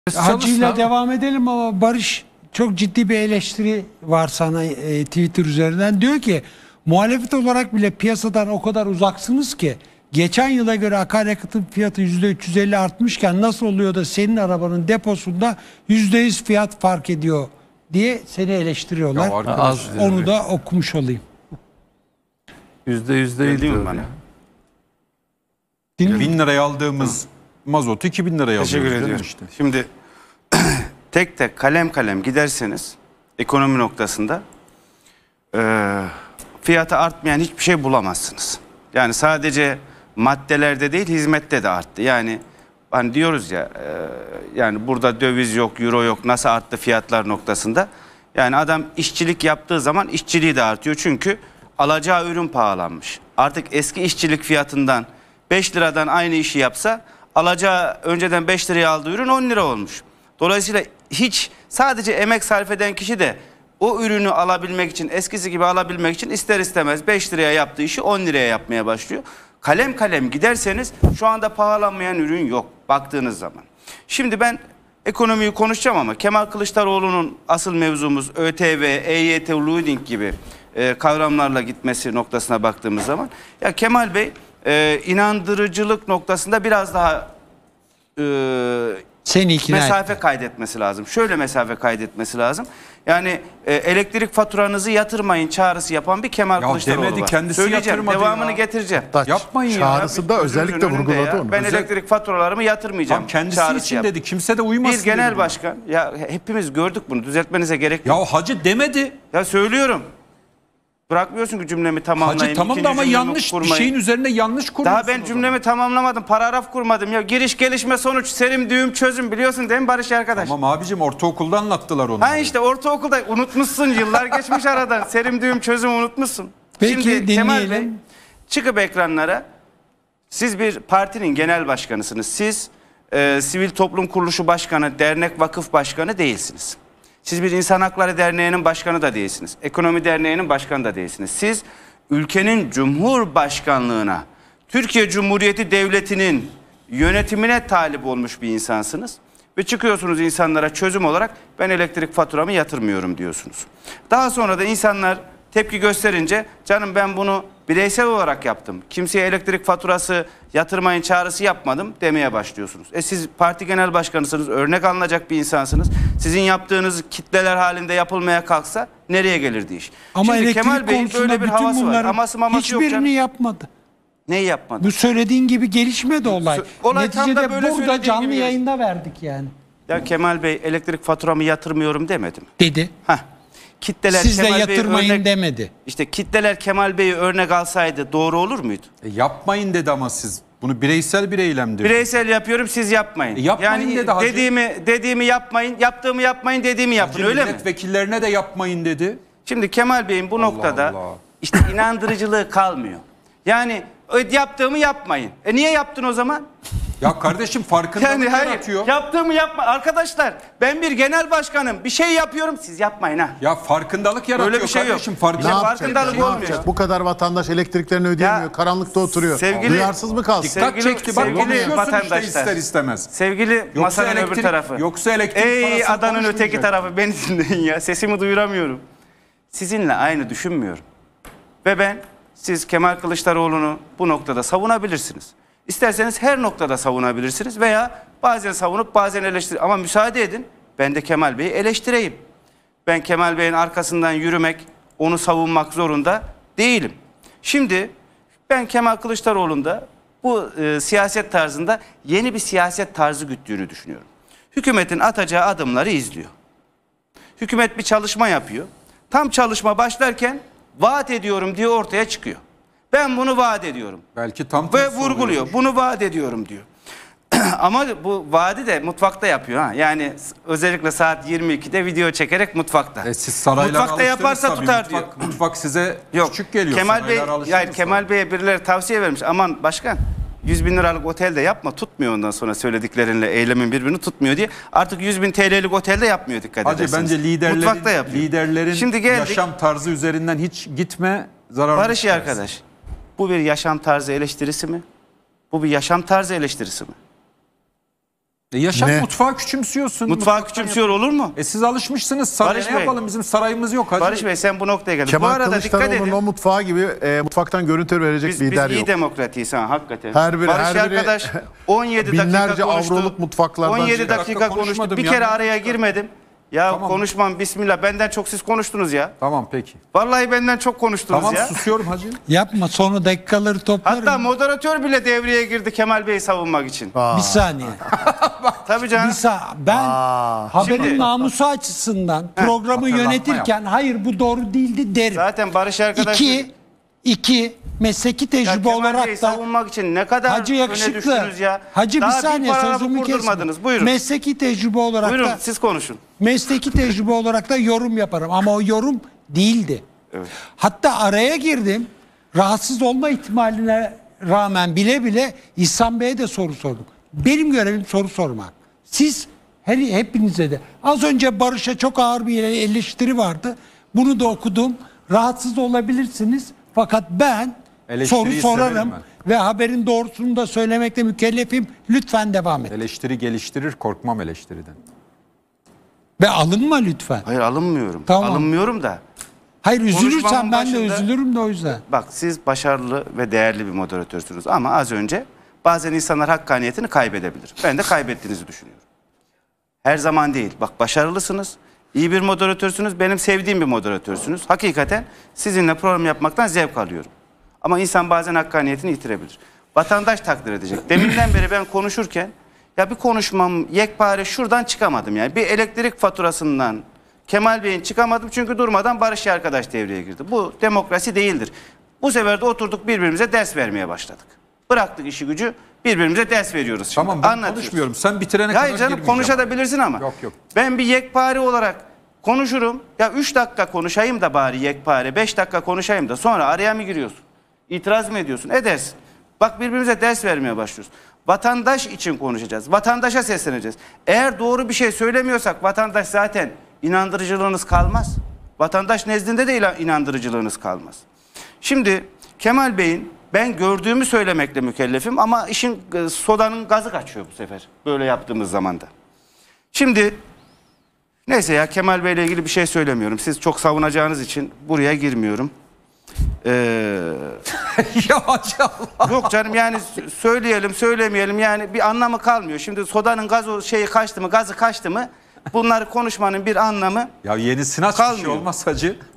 Hacı'yla devam edelim ama Barış çok ciddi bir eleştiri var sana Twitter üzerinden. Diyor ki muhalefet olarak bile piyasadan o kadar uzaksınız ki geçen yıla göre akaryakıtın fiyatı %350 artmışken nasıl oluyor da senin arabanın deposunda %100 fiyat fark ediyor diye seni eleştiriyorlar. Onu da okumuş olayım. %100 değil diyor bana. 1000 liraya aldığımız mazotu 2000 liraya alıyoruz. Teşekkür ediyorum. Işte. Şimdi tek tek kalem kalem giderseniz ekonomi noktasında fiyatı artmayan hiçbir şey bulamazsınız. Yani sadece maddelerde değil hizmette de arttı. Yani hani diyoruz ya yani burada döviz yok, euro yok, nasıl arttı fiyatlar noktasında. Yani adam işçilik yaptığı zaman işçiliği de artıyor. Çünkü alacağı ürün pahalanmış. Artık eski işçilik fiyatından 5 liradan aynı işi yapsa alacağı önceden 5 liraya aldığı ürün 10 lira olmuş. Dolayısıyla hiç sadece emek sarf eden kişi de o ürünü alabilmek için eskisi gibi alabilmek için ister istemez 5 liraya yaptığı işi 10 liraya yapmaya başlıyor. Kalem kalem giderseniz şu anda pahalanmayan ürün yok baktığınız zaman. Şimdi ben ekonomiyi konuşacağım ama Kemal Kılıçdaroğlu'nun asıl mevzumuz ÖTV, EYT, Loading gibi kavramlarla gitmesi noktasına baktığımız zaman ya Kemal Bey inandırıcılık noktasında biraz daha mesafe kaydetmesi lazım. Şöyle mesafe kaydetmesi lazım. Yani elektrik faturanızı yatırmayın çağrısı yapan bir Kemal Kılıçdaroğlu demedi, var. kendisi söyleyeceğim, devamını getireceğim. Yapmayın çağrısı da özellikle vurguladı onu. Ben elektrik faturalarımı yatırmayacağım. Kendisi dedi. Kimse de uymasın. Bir genel başkan. Ya hepimiz gördük bunu. Düzeltmenize gerek yok. Ya hacı demedi. Ya söylüyorum. Bırakmıyorsun ki cümlemi tamamlayayım. Hacı tamam da ama yanlış bir şeyin üzerine yanlış kuruyorsun. Daha ben cümlemi tamamlamadım. Paragraf kurmadım. Ya giriş, gelişme, sonuç, serim, düğüm, çözüm biliyorsun değil mi Barış arkadaş? Tamam abicim ortaokulda anlattılar onu. Ha işte ortaokulda unutmuşsun. Yıllar geçmiş aradan. Serim, düğüm, çözüm unutmuşsun. Peki, şimdi dinleyelim. Kemal Bey çıkıp ekranlara. Siz bir partinin genel başkanısınız. Siz sivil toplum kuruluşu başkanı, dernek vakıf başkanı değilsiniz. Siz bir İnsan Hakları Derneği'nin başkanı da değilsiniz. Ekonomi Derneği'nin başkanı da değilsiniz. Siz ülkenin Cumhurbaşkanlığına, Türkiye Cumhuriyeti Devleti'nin yönetimine talip olmuş bir insansınız. Ve çıkıyorsunuz insanlara çözüm olarak ben elektrik faturamı yatırmıyorum diyorsunuz. Daha sonra da insanlar tepki gösterince canım ben bunu bireysel olarak yaptım. Kimseye elektrik faturası yatırmayın çağrısı yapmadım demeye başlıyorsunuz. Siz parti genel başkanısınız, örnek alınacak bir insansınız. Sizin yaptığınız kitleler halinde yapılmaya kalksa nereye gelirdi iş? Ama şimdi elektrik Kemal Bey'in konusunda böyle bir bütün havası var. bunların Aması maması yok hiçbirini yapmadı. Neyi yapmadı? Bu söylediğin gibi gelişmedi olay. Olay tam da Neticede böyle burada canlı gibi yayında verdik yani. Ya Kemal Bey elektrik faturamı yatırmıyorum demedim. Dedi. Kitleler Siz de Kemal yatırmayın Bey'i demedi. İşte kitleler Kemal Bey'i örnek alsaydı doğru olur muydu? Yapmayın dedi ama siz. Bunu bireysel bir eylemdir. Bireysel yapıyorum siz yapmayın. Yapmayın yani dedi hacı. dediğimi yapmayın, yaptığımı yapmayın, dediğimi yapın Hacı, öyle mi? milletvekillerine de yapmayın dedi. Şimdi Kemal Bey'in bu noktada Allah. işte inandırıcılığı kalmıyor. Yani yaptığımı yapmayın. Niye yaptın o zaman? Ya kardeşim farkındalık yaratıyor. Yaptığımı yapma. Arkadaşlar ben bir genel başkanım. Bir şey yapıyorum siz yapmayın ha. Ya farkındalık yaratıyor Öyle bir şey kardeşim. yok. Ne yapacak? Farkındalık Ne olmuyor. yapacak? Bu kadar vatandaş elektriklerini ödeyemiyor. Ya, karanlıkta oturuyor. Duyarsız mı kalsın? Dikkat çekti. Bak konuşuyorsun vatandaşlar. işte ister istemez. Sevgili masanın öbür tarafı. Yoksa elektrik Ey parasını adanın öteki konuşmayacak. tarafı beni dinleyin ya. Sesimi duyuramıyorum. Sizinle aynı düşünmüyorum. Ve ben siz Kemal Kılıçdaroğlu'nu bu noktada savunabilirsiniz. İsterseniz her noktada savunabilirsiniz veya bazen savunup bazen eleştirir. Ama müsaade edin ben de Kemal Bey'i eleştireyim. Ben Kemal Bey'in arkasından yürümek, onu savunmak zorunda değilim. Şimdi ben Kemal Kılıçdaroğlu'nda bu siyaset tarzında yeni bir siyaset tarzı güttüğünü düşünüyorum. Hükümetin atacağı adımları izliyor. Hükümet bir çalışma yapıyor. Tam çalışma başlarken vaat ediyorum diye ortaya çıkıyor. Ben bunu vaat ediyorum. Belki tam ve vurguluyor. Bunu vaat ediyorum diyor. Ama bu vaadi de mutfakta yapıyor ha. Yani özellikle saat 22'de video çekerek mutfakta. Siz saraylar mutfakta yaparsa tutar diyor. Mutfak size küçük geliyor. Kemal Bey, yani Kemal Bey'e birileri tavsiye vermiş. Aman başkan 100 bin liralık otelde yapma, tutmuyor ondan sonra söylediklerinle eylemin birbirini tutmuyor diye. Artık 100 bin TL'lik otelde yapmıyor dikkat ederseniz. Bence liderlerin Şimdi yaşam tarzı üzerinden hiç gitme, zararlı. Barış arkadaş, bu bir yaşam tarzı eleştirisi mi? Bu bir yaşam tarzı eleştirisi mi? Yaşam Ne? mutfağı küçümsüyorsun. Mutfağı Mutfaktan küçümsüyor olur mu? siz alışmışsınız saraya. Barış Ne Bey. yapalım, bizim sarayımız yok hacı. Barış Bey sen bu noktaya geldin. Bu Kemal arada dikkat Kılıçdaroğlu'nun edin. o mutfağı gibi mutfaktan görüntü verecek Biz lider iyi yok. demokratiyiz ha hakikaten. Her biri- Barış her biri arkadaş 17 dakika binlerce konuştu. avroluk mutfaklardan 17 çıkar. dakika konuştu. konuşmadım Bir ya. kere araya girmedim. Ya Tamam. konuşmam bismillah. Benden çok siz konuştunuz ya. Tamam peki. Vallahi benden çok konuştunuz Tamam ya. susuyorum hacı. Yapma, sonra dakikaları toplarım. Hatta moderatör bile devreye girdi Kemal Bey'i savunmak için. Bir saniye. Tabii canım. Ben haberin Şimdi- namusu açısından programı hatırlatma yönetirken hayır bu doğru değildi derim. Zaten Barış arkadaş İki mesleki ya tecrübe Kemal Bey'i olarak da savunmak için ne kadar Hacı öne yakışıklı. düştünüz ya. Hacı bir Daha saniye paragrafı sözümü kesme. kurdurmadınız. Buyurun. Mesleki tecrübe olarak Buyurun da siz konuşun. mesleki tecrübe olarak da yorum yaparım ama o yorum değildi. Evet. Hatta araya girdim. Rahatsız olma ihtimaline rağmen bile bile İhsan Bey'e de soru sordum. Benim görevim soru sormak. Siz hepinize de. Az önce Barış'a çok ağır bir eleştiri vardı. Bunu da okudum. Rahatsız olabilirsiniz. Fakat ben Eleştiriyi soru severim sorarım ve haberin doğrusunu da söylemekte mükellefim. Lütfen devam et. Eleştiri geliştirir, korkmam eleştiriden. Ve alınma lütfen. Hayır alınmıyorum. Tamam. Alınmıyorum da. Hayır üzülürsen Konuşmamın ben de başında- üzülürüm de o yüzden. Bak siz başarılı ve değerli bir moderatörsünüz ama az önce bazen insanlar hakkaniyetini kaybedebilir. Ben de kaybettiğinizi düşünüyorum. Her zaman değil. Bak başarılısınız. İyi bir moderatörsünüz. Benim sevdiğim bir moderatörsünüz. Hakikaten sizinle program yapmaktan zevk alıyorum. Ama insan bazen hakkaniyetini yitirebilir. Vatandaş takdir edecek. Deminden beri ben konuşurken ya bir konuşmam yekpare şuradan çıkamadım yani. Bir elektrik faturasından Kemal Bey'in çıkamadım çünkü durmadan Barış arkadaş devreye girdi. Bu demokrasi değildir. Bu sefer de oturduk birbirimize ders vermeye başladık. Bıraktık işi gücü birbirimize ders veriyoruz şimdi. Tamam ben Anlatıyoruz. konuşmuyorum. Sen bitirene kadar Hayır canım girmeyeceğim. konuşabilirsin ama. Yok, yok. Ben bir yekpare olarak konuşurum. Ya 3 dakika konuşayım da bari yekpare. 5 dakika konuşayım da sonra araya mı giriyorsun? İtiraz mı ediyorsun? Edersin. Bak birbirimize ders vermeye başlıyoruz. Vatandaş için konuşacağız. Vatandaşa sesleneceğiz. Eğer doğru bir şey söylemiyorsak vatandaş zaten inandırıcılığınız kalmaz. Vatandaş nezdinde de inandırıcılığınız kalmaz. Şimdi Kemal Bey'in ben gördüğümü söylemekle mükellefim ama işin sodanın gazı kaçıyor bu sefer. Böyle yaptığımız zaman da. Şimdi neyse ya Kemal Bey'le ilgili bir şey söylemiyorum. Siz çok savunacağınız için buraya girmiyorum. Ya hacı Allah. Yok canım yani söyleyelim söylemeyelim yani bir anlamı kalmıyor. Şimdi sodanın gazı kaçtı mı bunları konuşmanın bir anlamı Ya yenisini aç bir şey Kalmıyor. olmaz hacı.